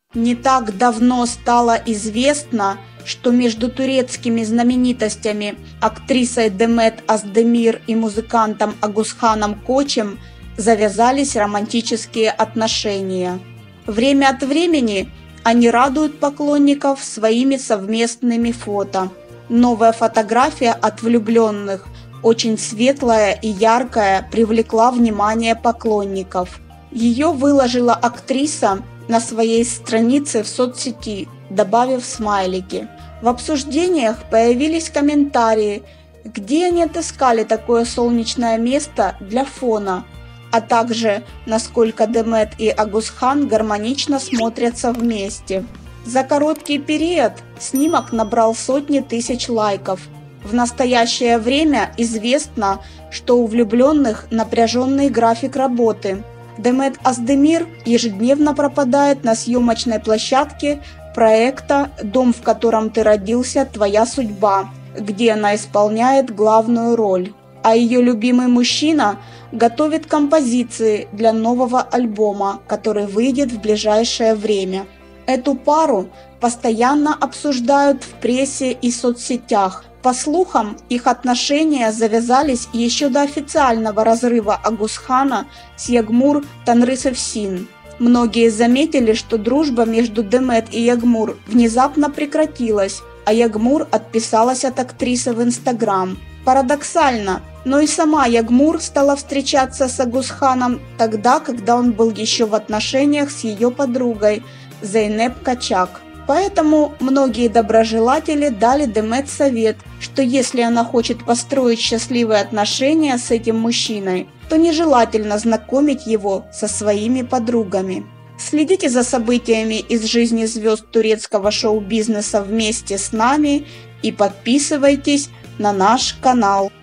Не так давно стало известно, что между турецкими знаменитостями, актрисой Демет Оздемир и музыкантом Агусханом Кочем завязались романтические отношения. Время от времени они радуют поклонников своими совместными фото. Новая фотография от влюбленных, очень светлая и яркая, привлекла внимание поклонников. Ее выложила актриса на своей странице в соцсети, добавив смайлики. В обсуждениях появились комментарии, где они отыскали такое солнечное место для фона, а также насколько Демет и Агусхан гармонично смотрятся вместе. За короткий период снимок набрал сотни тысяч лайков. В настоящее время известно, что у влюбленных напряженный график работы. Демет Оздемир ежедневно пропадает на съемочной площадке проекта «Дом, в котором ты родился, твоя судьба», где она исполняет главную роль. А ее любимый мужчина готовит композиции для нового альбома, который выйдет в ближайшее время. Эту пару постоянно обсуждают в прессе и соцсетях. По слухам, их отношения завязались еще до официального разрыва Агусхана с Ягмур Танрысевсин. Многие заметили, что дружба между Демет и Ягмур внезапно прекратилась, а Ягмур отписалась от актрисы в Инстаграм. Парадоксально, но и сама Ягмур стала встречаться с Агусханом тогда, когда он был еще в отношениях с ее подругой Зейнеп Качак. Поэтому многие доброжелатели дали Демет совет, что если она хочет построить счастливые отношения с этим мужчиной, то нежелательно знакомить его со своими подругами. Следите за событиями из жизни звезд турецкого шоу-бизнеса вместе с нами и подписывайтесь на наш канал.